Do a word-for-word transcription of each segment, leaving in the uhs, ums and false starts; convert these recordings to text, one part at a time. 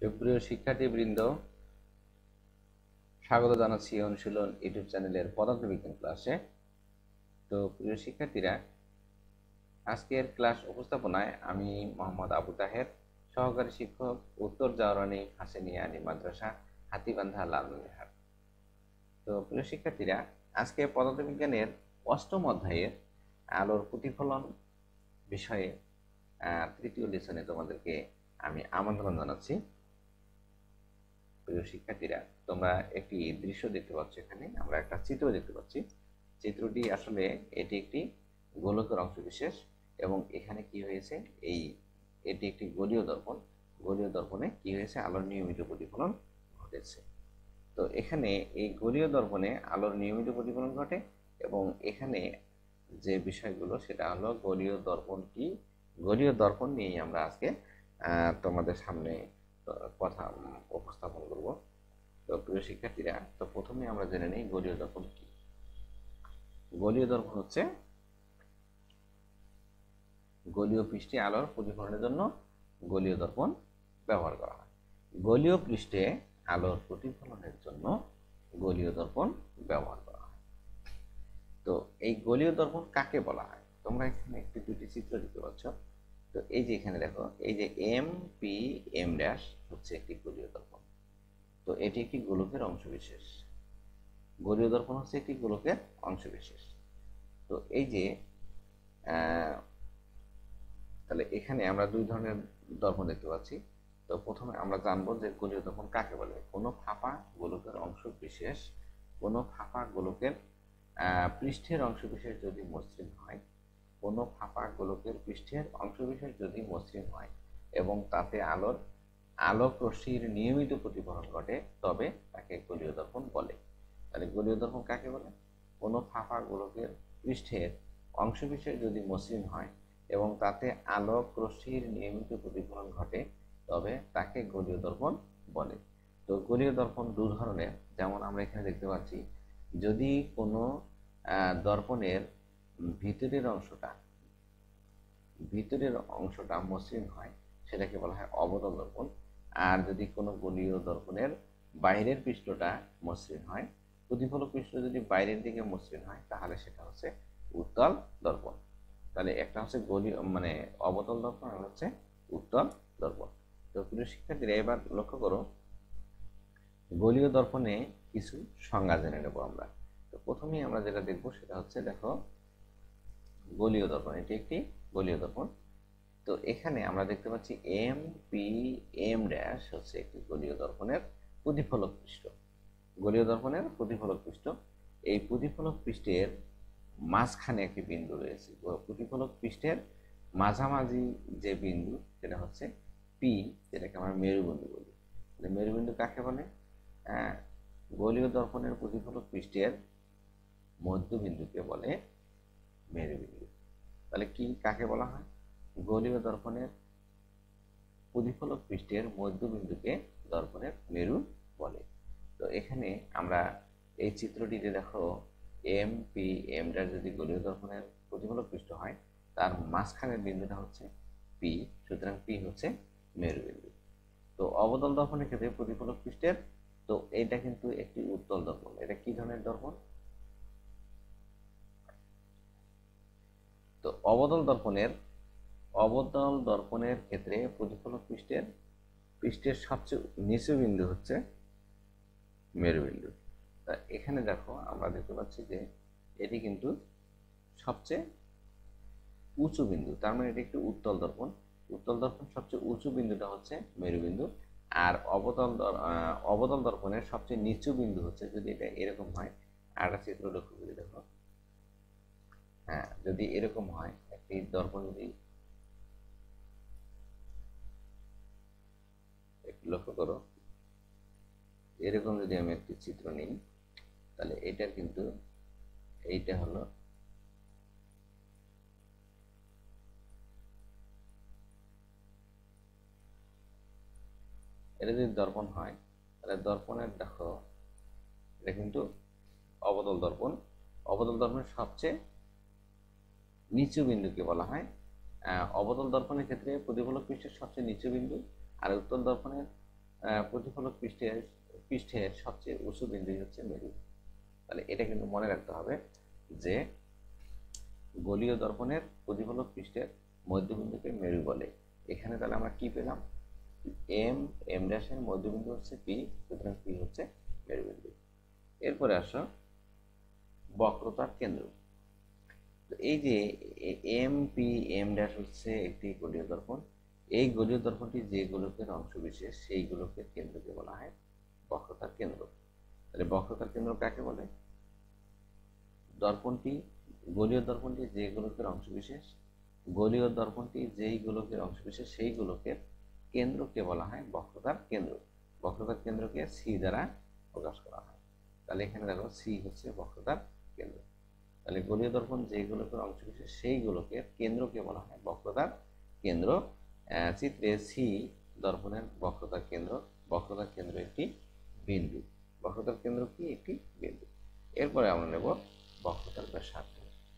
সুপ্রিয় শিক্ষার্থীবৃন্দ, স্বাগত জানাচ্ছি অনুশীলন ইউটিউব চ্যানেলের পদার্থবিজ্ঞান ক্লাসে। তো প্রিয় শিক্ষার্থীরা, আজকের ক্লাস উপস্থাপনায় আমি মোহাম্মদ আবু তাহের, সহকারী শিক্ষক, উত্তর জাওরানী হাসেনিয়া আলী মাদ্রাসা, হাতিবান্ধা, লালমনিরহাট। তো প্রিয় শিক্ষার্থীরা, আজকে পদার্থবিজ্ঞানের অষ্টম অধ্যায়ের আলোর প্রতিফলন বিষয়ে তৃতীয় লেসনে তোমাদেরকে আমি আমন্ত্রণ জানাচ্ছি। প্রিয় শিক্ষার্থীরা, তোমরা একটি দৃশ্য দেখতে পাচ্ছ। এখানে আমরা একটা চিত্র দেখতে পাচ্ছি। চিত্রটি আসলে এটি একটি গোলকের অংশ বিশেষ, এবং এখানে কি হয়েছে, এই এটি একটি গোলীয় দর্পণ। গোলীয় দর্পণে কি হয়েছে, আলোর নিয়মিত প্রতিফলন ঘটেছে। তো এখানে এই গোলীয় দর্পণে আলোর নিয়মিত প্রতিফলন ঘটে, এবং এখানে যে বিষয়গুলো সেটা হলো গোলীয় দর্পণ কি, গোলীয় দর্পণ নিয়েই আমরা আজকে তোমাদের সামনে কথা উপস্থাপন করব। তো প্রিয় শিক্ষার্থীরা, তো প্রথমে আমরা জেনে নিই গোলীয় দর্পণ কি। গোলীয় দর্পণ হচ্ছে গোলীয় পৃষ্ঠে আলোর প্রতিফলনের জন্য গোলীয় দর্পণ ব্যবহার করা হয়। গোলীয় পৃষ্ঠে আলোর প্রতিফলনের জন্য গোলীয় দর্পণ ব্যবহার করা হয়। তো এই গোলীয় দর্পণ কাকে বলা হয়? তোমরা এখানে একটি দুটি চিত্র দেখতে পাচ্ছ। তো এই যে এখানে দেখো, এই যে এম পি এম ড্যাশ হচ্ছে একটি গোলীয় দর্পণ। তো এটি একটি গোলকের অংশবিশেষ। গোলীয় দর্পণ হচ্ছে একটি গোলকের অংশবিশেষ। তো এই যে তাহলে এখানে আমরা দুই ধরনের দর্পণ দেখতে পাচ্ছি। তো প্রথমে আমরা জানবো যে গোলীয় দর্পণ কাকে বলে। কোনো ফাঁপা গোলকের অংশবিশেষ কোনো ফাঁপা গোলকের পৃষ্ঠের অংশবিশেষ যদি মসৃণ হয়, কোনো ফাঁপা গোলকের পৃষ্ঠের অংশবিশেষ যদি মসৃণ হয় এবং তাতে আলোর আলোক রশ্মির নিয়মিত প্রতিফলন ঘটে, তবে তাকে গোলীয় দর্পণ বলে। তাহলে গোলীয় দর্পণ কাকে বলে? কোনো ফাঁপা গোলকের পৃষ্ঠের অংশবিশেষ যদি মসৃণ হয় এবং তাতে আলোক রশ্মির নিয়মিত প্রতিফলন ঘটে, তবে তাকে গোলীয় দর্পণ বলে। তো গোলীয় দর্পণ দু ধরনের, যেমন আমরা এখানে দেখতে পাচ্ছি, যদি কোনো দর্পণের ভিতরের অংশটা ভিতরের অংশটা মসৃণ হয়, সেটাকে বলা হয় অবতল দর্পণ। আর যদি কোনো গোলীয় দর্পণের বাইরের পৃষ্ঠটা মসৃণ হয়, প্রতিফলক পৃষ্ঠ যদি বাইরের দিকে মসৃণ হয়, তাহলে সেটা হচ্ছে উত্তল দর্পণ। তাহলে একটা হচ্ছে গোলীয় মানে অবতল দর্পণ, আর হচ্ছে উত্তল দর্পণ। তো প্রিয় শিক্ষার্থীরা, এবার লক্ষ্য করো, গোলীয় দর্পণে কিছু সংজ্ঞা জেনে নেব আমরা। তো প্রথমেই আমরা যেটা দেখবো সেটা হচ্ছে, দেখো, গোলীয় দর্পণ, এটি একটি গোলীয় দর্পণ। তো এখানে আমরা দেখতে পাচ্ছি এম পি এম ড্যাশ হচ্ছে একটি গোলীয় দর্পণের প্রতিফলক পৃষ্ঠ। গোলীয় দর্পণের প্রতিফলক পৃষ্ঠ, এই প্রতিফলক পৃষ্ঠের মাঝখানে একটি বিন্দু রয়েছে। প্রতিফলক পৃষ্ঠের মাঝামাঝি যে বিন্দু, সেটা হচ্ছে পি, যেটাকে আমরা মেরুবিন্দু বলি। মেরুবিন্দু কাকে বলে? হ্যাঁ, গোলীয় দর্পণের প্রতিফলক পৃষ্ঠের মধ্যবিন্দুকে বলে মেরুবিন্দু। তাহলে কি কাকে বলা হয়? গোলীয় দর্পণের প্রতিফলক পৃষ্ঠের মধ্যবিন্দুকে দর্পণের মেরু বলে। তো এখানে আমরা এই চিত্রটিতে দেখো, এম পি এম ড্যাশ যদি গোলীয় দর্পণের প্রতিফলক পৃষ্ঠ হয়, তার মাঝখানের বিন্দুটা হচ্ছে পি, সুতরাং পি হচ্ছে মেরুবিন্দু। তো অবতল দর্পণের ক্ষেত্রে প্রতিফলক পৃষ্ঠের, তো এটা কিন্তু একটি উত্তল দর্পণ। এটা কি ধরনের দর্পণ? তো অবতল দর্পণের অবতল দর্পণের ক্ষেত্রে প্রতিফলক পৃষ্ঠের পৃষ্ঠের সবচেয়ে নিচু বিন্দু হচ্ছে মেরুবিন্দু। তা এখানে দেখো, আমরা দেখতে পাচ্ছি যে এটি কিন্তু সবচেয়ে উঁচু বিন্দু, তার মানে এটি একটি উত্তল দর্পণ। উত্তল দর্পণ সবচেয়ে উঁচু বিন্দুটা হচ্ছে মেরুবিন্দু, আর অবতল অবতল দর্পণের সবচেয়ে নিচু বিন্দু হচ্ছে, যদি এটা এরকম হয়, আর একটা চিত্র লক্ষ্য করে দেখো, হ্যাঁ, যদি এরকম হয় একটি দর্পণ, যদি একটু লক্ষ্য করো, এরকম যদি আমি একটি চিত্র নিই, তাহলে এটার কিন্তু এইটা হলো এটা যদি দর্পণ হয়, তাহলে দর্পণের দেখো, এটা কিন্তু অবতল দর্পণ। অবতল দর্পণের সবচেয়ে নিচু বিন্দুকে বলা হয় অবতল দর্পণের ক্ষেত্রে প্রতিফলক পৃষ্ঠের সবচেয়ে নিচু বিন্দু, আর উত্তল দর্পণের প্রতিফলক পৃষ্ঠের পৃষ্ঠের সবচেয়ে উঁচু বিন্দুই হচ্ছে মেরু। তাহলে এটা কিন্তু মনে রাখতে হবে যে গোলীয় দর্পণের প্রতিফলক পৃষ্ঠের মধ্যবিন্দুকে মেরু বলে। এখানে তাহলে আমরা কি পেলাম, এম এম ড্যাশের মধ্যবিন্দু হচ্ছে পি, সুতরাং পি হচ্ছে মেরুবিন্দু। এরপরে আসো বক্রতার কেন্দ্র। তো এই যে এম পি এম ড্যাশ হচ্ছে একটি গোলীয় দর্পণ। এই গোলীয় দর্পণটি যে গোলকের অংশ বিশেষ সেই গোলকের কেন্দ্রকে বলা হয় বক্রতার কেন্দ্র। তাহলে বক্রতার কেন্দ্র কাকে বলে? দর্পণটি গোলীয় দর্পণটি যে গোলকের অংশ বিশেষ গোলীয় দর্পণটি যেই গোলকের অংশ বিশেষ সেই গোলকের কেন্দ্রকে বলা হয় বক্রতার কেন্দ্র। বক্রতার কেন্দ্রকে সি দ্বারা প্রকাশ করা হয়। তাহলে এখানে দেখো সি হচ্ছে বক্রতার কেন্দ্র। তাহলে গোলীয় দর্পণ যে গোলকের অংশ বিশেষ সেই গোলকের কেন্দ্রকে বলা হয় বক্রতার কেন্দ্র। চিত্রে সি দর্পণের বক্রতার কেন্দ্র। বক্রতার কেন্দ্র একটি বিন্দু। বক্রতার কেন্দ্র কি? একটি বিন্দু। এরপরে আমরা নেব বক্রতার ব্যাসার্ধ।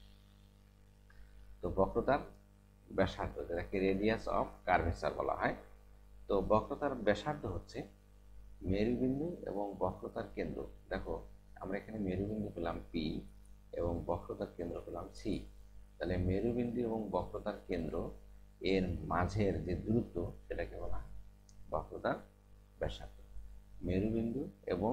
তো বক্রতার ব্যাসার্ধ, যেটাকে রেডিয়াস অফ কার্ভেচার বলা হয়। তো বক্রতার ব্যাসার্ধ হচ্ছে মেরুবিন্দু এবং বক্রতার কেন্দ্র। দেখো আমরা এখানে মেরুবিন্দু পেলাম পি এবং বক্রতার কেন্দ্র পেলাম সি। তাহলে মেরুবিন্দু এবং বক্রতার কেন্দ্র এর মাঝের যে দূরত্ব সেটাকে বলা হয় বক্রতার ব্যাসার্ধ। মেরুবিন্দু এবং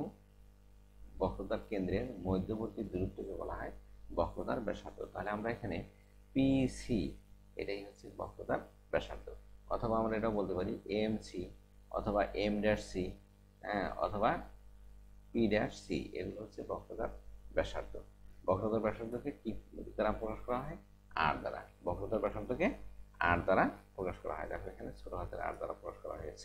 বক্রতার কেন্দ্রের মধ্যবর্তী দূরত্বকে বলা হয় বক্রতার ব্যাসার্ধ। তাহলে আমরা এখানে পি সি এটাই হচ্ছে বক্রতার ব্যাসার্ধ। অথবা আমরা এটাও বলতে পারি এম সি অথবা এম ড্যাশ সি, হ্যাঁ, অথবা পি ড্যাশ সি, এগুলো হচ্ছে বক্রতার ব্যাসার্ধ। বক্রতার ব্যাসার্ধকে কি দ্বারা প্রকাশ করা হয়? আর দ্বারা। বক্রতার ব্যাসার্ধকে আর দ্বারা প্রকাশ করা হয়। দেখো এখানে ছোট হাতের আর দ্বারা প্রকাশ করা হয়েছে।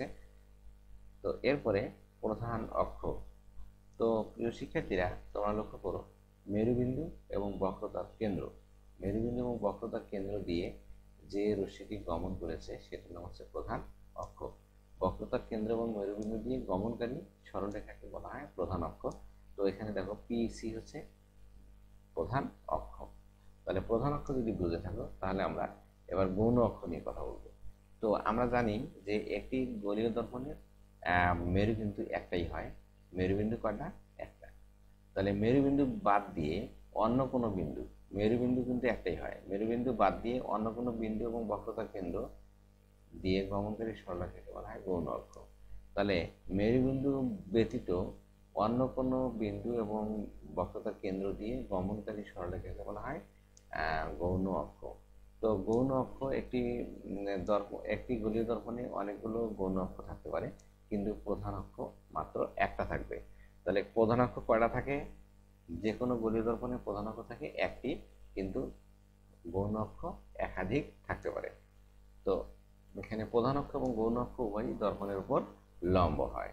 তো এরপরে প্রধান অক্ষ। তো প্রিয় শিক্ষার্থীরা, তোমরা লক্ষ্য করো মেরুবিন্দু এবং বক্রতার কেন্দ্র মেরুবিন্দু এবং বক্রতার কেন্দ্র দিয়ে যে রশ্মিটি গমন করেছে সেটার নাম হচ্ছে প্রধান অক্ষ। বক্রতার কেন্দ্র এবং মেরুবিন্দু দিয়ে গমনকারী সরলরেখাকে বলা হয় প্রধান অক্ষ। তো এখানে দেখো পি সি হচ্ছে প্রধান অক্ষ। তাহলে প্রধান অক্ষ যদি বুঝে থাকো তাহলে আমরা এবার গৌণ অক্ষ নিয়ে কথা বলবো। তো আমরা জানি যে একটি গোলীয় দর্পণের মেরু কিন্তু একটাই হয়। মেরুবিন্দু কয়টা? একটা। তাহলে মেরুবিন্দু বাদ দিয়ে অন্য কোনো বিন্দু, মেরুবিন্দু কিন্তু একটাই হয়, মেরুবিন্দু বাদ দিয়ে অন্য কোনো বিন্দু এবং বক্রতার কেন্দ্র দিয়ে গমনকারী সরলরেখাকে বলা হয় গৌণ অক্ষ। তাহলে মেরুবিন্দু ব্যতীত অন্য কোনো বিন্দু এবং বক্রতার কেন্দ্র দিয়ে গমনকারী সরলরেখাকে বলা হয় গৌণ অক্ষ। তো গৌণ অক্ষ একটি দর্প একটি গোলীয় দর্পণে অনেকগুলো গৌণ অক্ষ থাকতে পারে, কিন্তু প্রধান অক্ষ মাত্র একটা থাকবে। তাহলে প্রধান অক্ষ কয়টা থাকে? যে কোনো গোলীয় দর্পণে প্রধান অক্ষ থাকে একটি, কিন্তু গৌণ অক্ষ একাধিক থাকতে পারে। তো এখানে প্রধান অক্ষ এবং গৌণ অক্ষ উভয়ই দর্পণের উপর লম্ব হয়।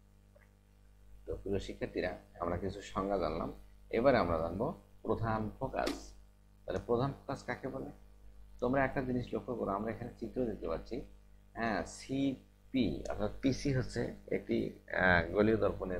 তো প্রিয় শিক্ষার্থীরা, আমরা কিছু সংজ্ঞা জানলাম। এবারে আমরা জানবো প্রধান ফোকাস। তাহলে প্রধান ফোকাস কাকে বলে? তোমরা একটা জিনিস লক্ষ্য করো, আমরা এখানে চিত্র দেখতে পাচ্ছি। হ্যাঁ, সিপি অর্থাৎ পিসি হচ্ছে একটি গোলীয় দর্পণের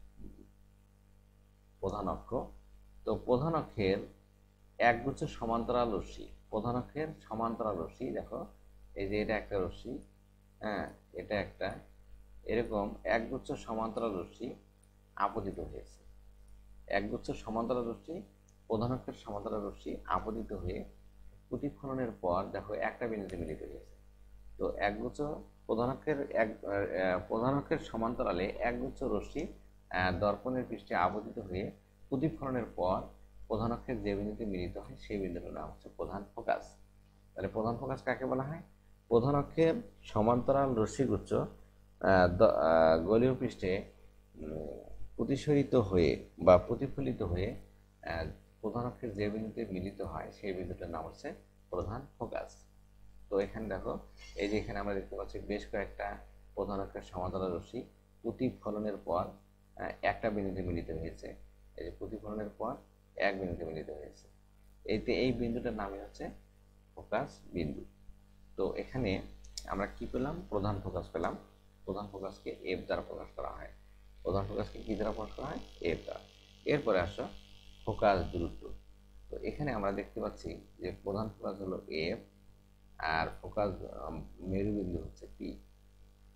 প্রধান অক্ষ। তো প্রধান অক্ষের একগুচ্ছ সমান্তরাল রশ্মি, প্রধান অক্ষের সমান্তরাল রশ্মি, দেখো এই যে এটা একটা রশ্মি, হ্যাঁ, এটা একটা, এরকম একগুচ্ছ সমান্তরাল রশ্মি আপতিত হয়েছে। একগুচ্ছ সমান্তরাল রশ্মি, প্রধান অক্ষের সমান্তরাল রশ্মি আপতিত হয়ে প্রতিফলনের পর দেখো একটা বিন্দুতে মিলিত হয়েছে। তো একগুচ্ছ প্রধান অক্ষের এক প্রধান অক্ষের সমান্তরালে একগুচ্ছ রশ্মি দর্পণের পৃষ্ঠে আপতিত হয়ে প্রতিফলনের পর প্রধান অক্ষের যে বিন্দুতে মিলিত হয় সেই বিন্দুর নাম হচ্ছে প্রধান ফোকাস। তাহলে প্রধান ফোকাস কাকে বলা হয়? প্রধান অক্ষের সমান্তরাল রশ্মিগুচ্ছ গোলীয় পৃষ্ঠে প্রতিসরিত হয়ে বা প্রতিফলিত হয়ে প্রধান অক্ষের যে বিন্দুতে মিলিত হয় সেই বিন্দুটার নাম হচ্ছে প্রধান ফোকাস। তো এখানে দেখো এই যে এখানে আমরা দেখতে পাচ্ছি বেশ কয়েকটা প্রধান অক্ষের সমান্তরাল রশ্মি প্রতিফলনের পর একটা বিন্দুতে মিলিত হয়েছে। এই যে প্রতিফলনের পর এক বিন্দুতে মিলিত হয়েছে, এইতে এই বিন্দুটার নামই হচ্ছে ফোকাস বিন্দু। তো এখানে আমরা কি পেলাম? প্রধান ফোকাস পেলাম। প্রধান ফোকাসকে এফ দ্বারা প্রকাশ করা হয়। প্রধান ফোকাসকে কি দ্বারা প্রকাশ করা হয়? এফ দ্বারা। এরপরে আসো ফোকাস দূরত্ব। তো এখানে আমরা দেখতে পাচ্ছি যে প্রধান ফোকাস হলো এফ আর ফোকাস মেরুবিন্দু হচ্ছে পি।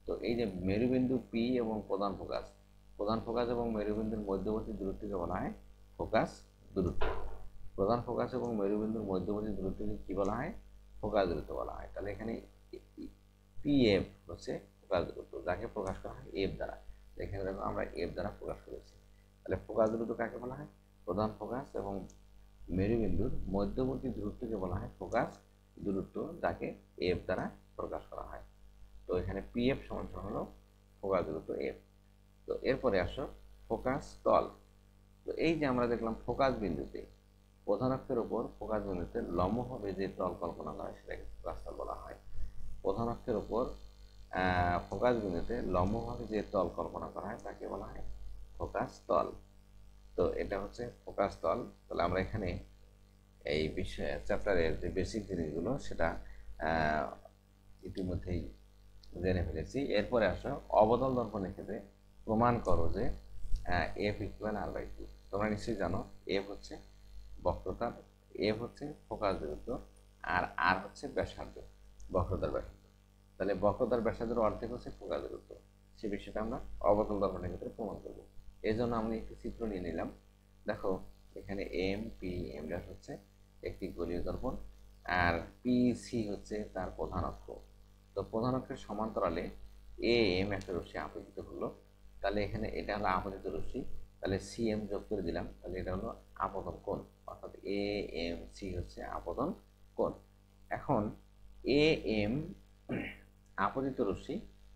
তো এই যে মেরুবিন্দু পি এবং প্রধান ফোকাস, প্রধান ফোকাস এবং মেরুবিন্দুর মধ্যবর্তী দূরত্বকে বলা হয় ফোকাস দূরত্ব। প্রধান ফোকাস এবং মেরুবিন্দুর মধ্যবর্তী দূরত্বকে কি বলা হয়? ফোকাস দূরত্ব বলা হয়। তাহলে এখানে পি এফ হচ্ছে ফোকাস দূরত্ব, যাকে প্রকাশ করা হয় এফ দ্বারা। এখানে দেখো আমরা এফ দ্বারা প্রকাশ করেছি। তাহলে ফোকাস দূরত্ব কাকে বলা হয়? প্রধান ফোকাস এবং মেরুবিন্দুর মধ্যবর্তী দূরত্বকে বলা হয় ফোকাস দূরত্ব, যাকে এফ দ্বারা প্রকাশ করা হয়। তো এখানে পি এফ সমান সমান হলো ফোকাস দূরত্ব এফ। তো এরপরে আসো ফোকাস তল। তো এই যে আমরা দেখলাম ফোকাস বিন্দুতে, প্রধান অক্ষের উপর ফোকাস বিন্দুতে লম্বভাবে যে তল কল্পনা করা হয় সেটাকে ফোকাস তল বলা হয়। প্রধান অক্ষের উপর ফোকাস বিন্দুতে লম্বভাবে যে তল কল্পনা করা হয় তাকে বলা হয় ফোকাস তল। তো এটা হচ্ছে ফোকাস তল। তাহলে আমরা এখানে এই বিষয় চ্যাপ্টারের যে বেসিক জিনিসগুলো সেটা ইতিমধ্যেই জেনে ফেলেছি। এরপরে আসো অবতল দর্পণের ক্ষেত্রে প্রমাণ করো যে F equal R by two. তোমরা নিশ্চয়ই জানো এফ হচ্ছে বক্রতার, এফ হচ্ছে ফোকাস দূরত্ব, আর আর হচ্ছে ব্যাসার্ধ, বক্রতার ব্যাসার্ধ। তাহলে বক্রতার ব্যাসার্ধের অর্ধেক হচ্ছে ফোকাস দূরত্ব। সে বিষয়টা আমরা অবতল দর্পণের ক্ষেত্রে প্রমাণ করব। এই জন্য আমি একটি চিত্র নিয়ে নিলাম। দেখো এখানে এম পি এম ড্যাশ হচ্ছে একটি গোলীয় দর্পণ, আর পি সি হচ্ছে তার প্রধান অক্ষ। তো প্রধান অক্ষের সমান্তরালে এ এম একটা রশ্মি আপতিত হলো। তাহলে এখানে এটা হলো আপতিত রশ্মি, তাহলে সি এম যোগ করে দিলাম, তাহলে এটা হলো আপতন কোণ, অর্থাৎ এ এম সি হচ্ছে আপতন কোণ। এখন এ এম আপতিত রশ্মি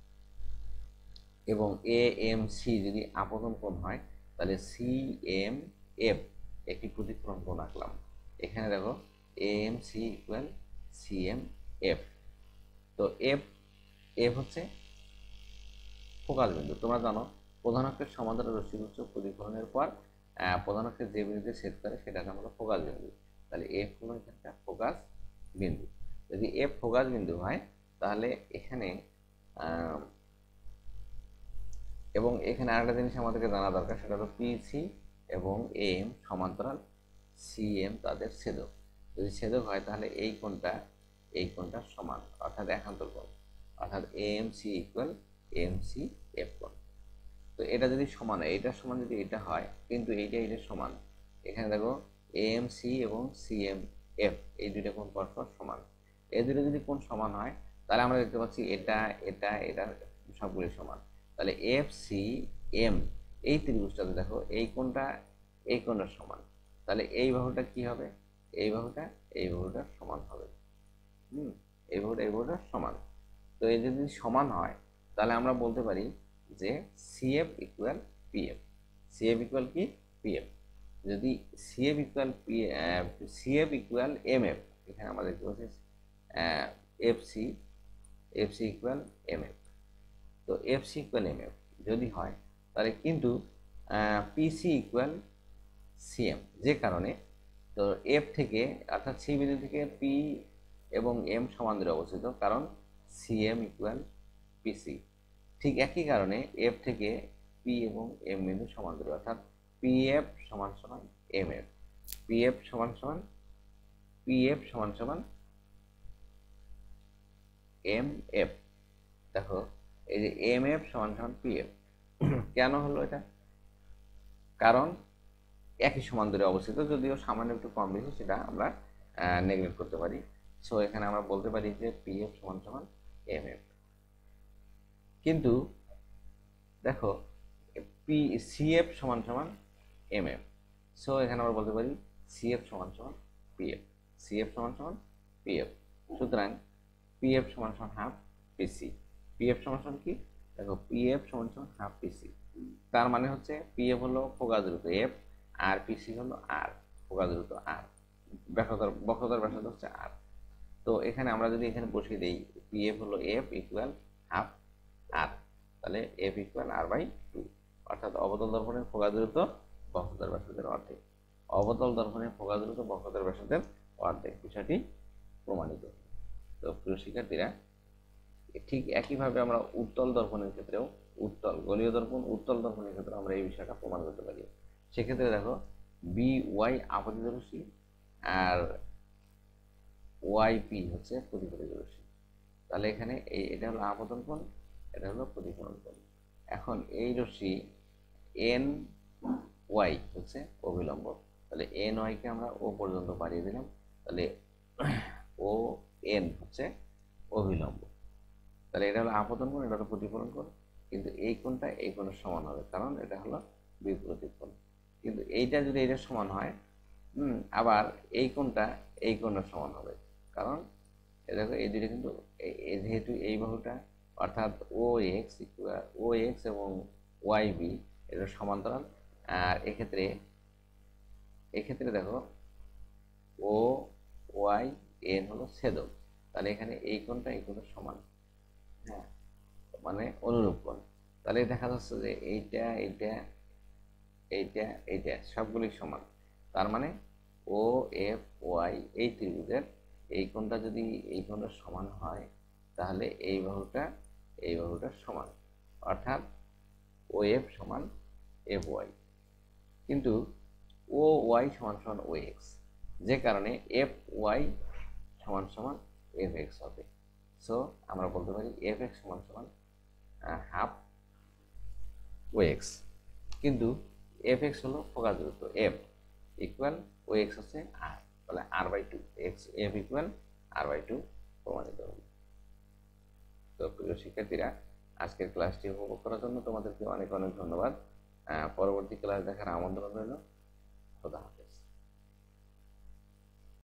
এবং এ এম সি যদি আপতন কোণ হয়, তাহলে সি এম এফ একটি প্রতিফলন কোণ আঁকলাম। এখানে দেখো A M C equal C M F. তো এফ এফ হচ্ছে ফোকাস বিন্দু। তোমরা জানো প্রধান অক্ষের সমান্তরাল রশ্মিগুচ্ছ প্রতিফলনের পর প্রধান অক্ষের যে বিন্দুতে ছেদ করে সেটাকে আমরা ফোকাস বিন্দু। তাহলে এফ হলো এখানকার ফোকাস বিন্দু। যদি এফ ফোকাস বিন্দু হয় তাহলে এখানে এবং এখানে আরেকটা জিনিস আমাদেরকে জানা দরকার, সেটা হলো পিসি এবং এম সমান্তরাল, সি এম তাদের ছেদক। যদি ছেদক হয় তাহলে এই কোণটা এই কোণটা সমান, অর্থাৎ একান্তর কোণ, অর্থাৎ M C equal M C F কোণ। তো এটা যদি সমান হয়, এটার সমান যদি এটা হয়, কিন্তু এইটা এটার সমান, এখানে দেখো এম সি এবং সি এম এফ এই দুইটা কোণ পরস্পর সমান। এই দুটো যদি কোণ সমান হয় তাহলে আমরা দেখতে পাচ্ছি এটা এটা এটা সবগুলি সমান। তাহলে এফ সি এম এই ত্রিভুজটাতে দেখো এই কোণটা এই কোণটার সমান, তাহলে এই বাহুটা কি হবে? এই বাহুটা এই বাহুটার সমান হবে। হুম এই বাহুটা এই বাহুটার সমান। তো এই যদি সমান হয় তাহলে আমরা বলতে পারি যে CF equal PF. CF equal কি? পিএফ। যদি CF equal P CF equal MF, এখানে আমরা দেখতে পাচ্ছি এফসি এফসি ইকুয়াল এমএফ। তো এফসি ইকুয়াল এমএফ যদি হয় তাহলে কিন্তু পিসি ইকুয়াল সিএম, যে কারণে তো এফ থেকে অর্থাৎ সি বিন্দু থেকে পি এবং এম সমান দূরে অবস্থিত, কারণ সিএম ইকুয়াল পিসি। ঠিক একই কারণে এফ থেকে পি এবং এম বিন্দু সমান দূরে, অর্থাৎ পিএফ সমান সমান এম এফ, পিএফ সমান সমান পিএফ সমান সমান এম এফ। দেখো এই যে এম এফ সমান সমান পিএফ কেন হলো এটা? কারণ একই সমান দূরে অবস্থিত, যদিও সামান্য একটু কম বেশি সেটা আমরা নেগলেক্ট করতে পারি। সো এখানে আমরা বলতে পারি যে পিএফ সমান সমান এম এফ। কিন্তু দেখো পি সিএফ সমান সমান এম এফ, সো এখানে আমরা বলতে পারি সিএফ সমান সমান পিএফ, সিএফ সমান সমান পিএফ। সুতরাং পিএফ সমান সমান হাফ পিসি। পিএফ সমান সমান কি? দেখো পিএফ সমান সমান হাফ পিসি। তার মানে হচ্ছে পিএফ হলো ফোকাস দূরত্ব এফ, আর পিসি হলো আর, ফোকাস দূরত্ব আর, ব্যাসার্ধ বক্রতার ব্যাসার্ধ হচ্ছে আর। তো এখানে আমরা যদি এখানে বসিয়ে দিই পিএফ হলো এফ ইকুয়াল হাফ আর, তাহলে F equal R by two, অর্থাৎ অবতল দর্পণের ফোকাস দূরত্ব বক্রতার ব্যাসার্ধের অর্ধেক। অবতল দর্পণের ফোকাস দূরত্ব বক্রতার ব্যাসার্ধের অর্ধেক, বিষয়টি প্রমাণিত। তো প্রিয় শিক্ষার্থীরা, ঠিক একইভাবে আমরা উত্তল দর্পণের ক্ষেত্রেও, উত্তল গোলীয় দর্পণ উত্তল দর্পণের ক্ষেত্রে আমরা এই বিষয়টা প্রমাণ করতে পারি। সেক্ষেত্রে দেখো বি ওয়াই আপতিত রশ্মি আর ওয়াই পি হচ্ছে প্রতিফলিত রশ্মি। তাহলে এখানে এই এটা হলো আপতন কোণ, এটা হলো প্রতিফলন কোণ। এখন এই রশ্মি এন ওয়াই হচ্ছে অভিলম্ব, তাহলে এন ওয়াইকে আমরা ও পর্যন্ত বাড়িয়ে দিলাম, তাহলে ও এন হচ্ছে অভিলম্ব। তাহলে এটা হলো আপতন কোণ, এটা হলো প্রতিফলন কোণ, কিন্তু এই কোণটা এই কোণের সমান হবে, কারণ এটা হলো বিপরীত কোণ। কিন্তু এইটা যদি এটা সমান হয়, হুম আবার এই কোণটা এই কোণের সমান হবে, কারণ দেখো এই দুইটা কিন্তু যেহেতু এই বাহুটা অর্থাৎ ও এক্স ও এক্স এবং ওয়াই বি এটা সমান্তরাল। আর এক্ষেত্রে এক্ষেত্রে দেখো ও ওয়াই এন হলো ছেদক, তাহলে এখানে এই কোণটা এই কোণের সমান, হ্যাঁ মানে অনুরূপ কোণ। তাহলে দেখা যাচ্ছে যে এইটা এইটা এইটা এইটা সবগুলি সমান, তার মানে ও এফ ওয়াই এই ত্রিভুজের এই কোণটা যদি এই কোণের সমান হয়, তাহলে এই বাহুটা এই বাহুটার সমান, অর্থাৎ ও এফ সমান এফ ওয়াই। কিন্তু ও ওয়াই সমান সমান ও এক্স, যে কারণে এফ ওয়াই সমান সমান এফ এক্স হবে। সো আমরা বলতে পারি এফ এক্স সমান সমান হাফ ও এক্স। কিন্তু এফ এক্স হলো ফোকাস দূরত্ব, এফ ইকুয়াল ও এক্স হচ্ছে আর, তাহলে R by two X F equal R by two প্রমাণিত হবে। তো প্রিয় শিক্ষার্থীরা, আজকের ক্লাসটি উপভোগ করার জন্য তোমাদেরকে অনেক অনেক ধন্যবাদ। পরবর্তী ক্লাস দেখার আমন্ত্রণ রইল। খোদা হাফেজ।